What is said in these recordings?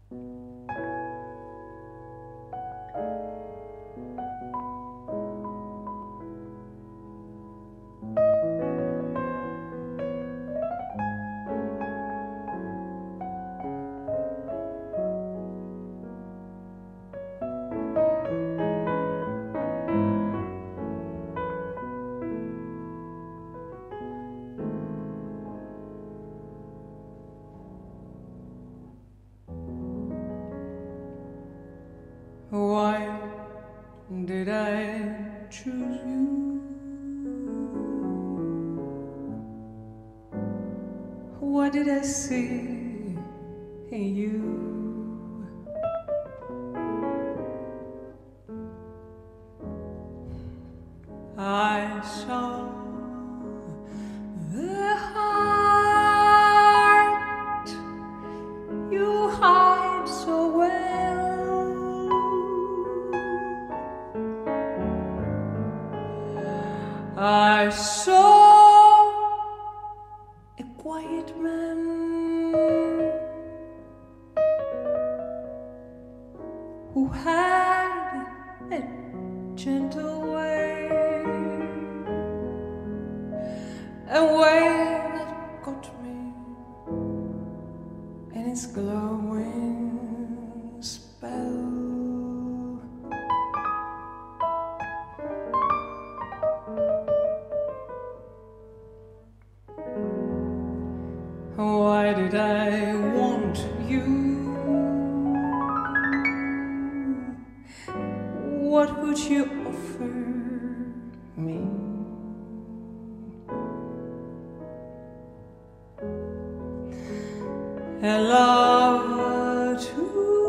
Why did I choose you? What did I see in you? I saw the heart you hide so well. I saw a quiet man who had a gentle way, a way that got me in its glowing spell. Why did I want you? What could you offer me? A love to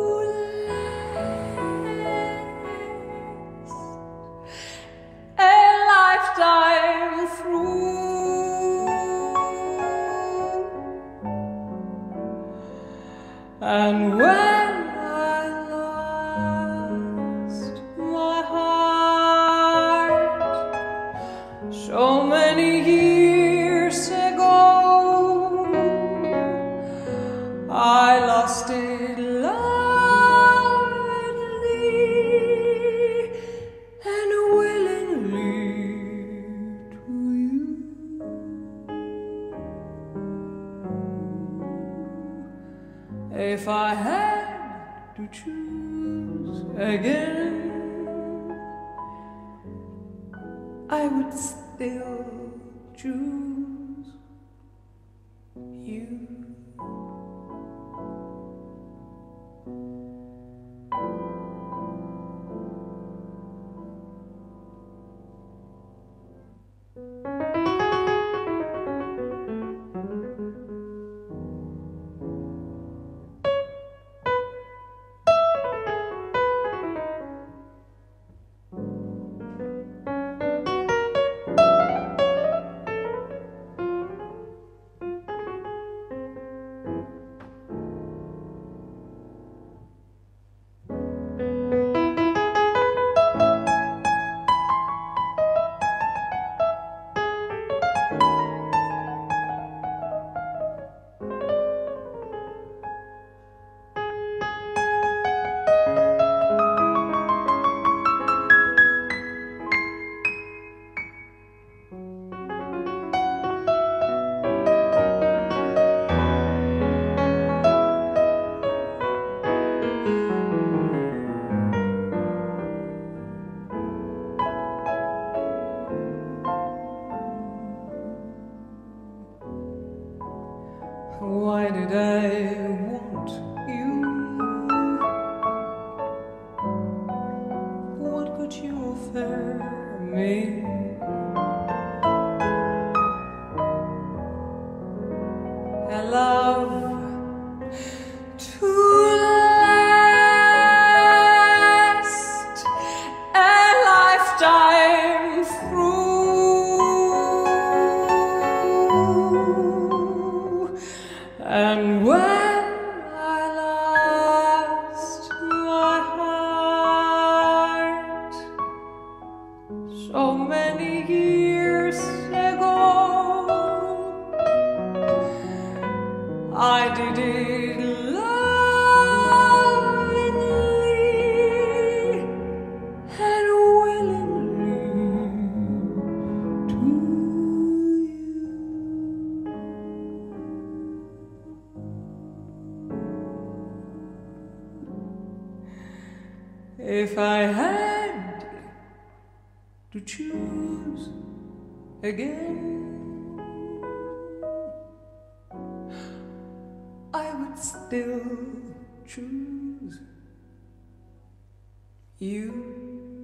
last a lifetime through. And when I lost my heart so many years ago, I lost it lovingly and willingly to you. If I had to choose again, I would still choose you. If I had to choose again, I would still choose you.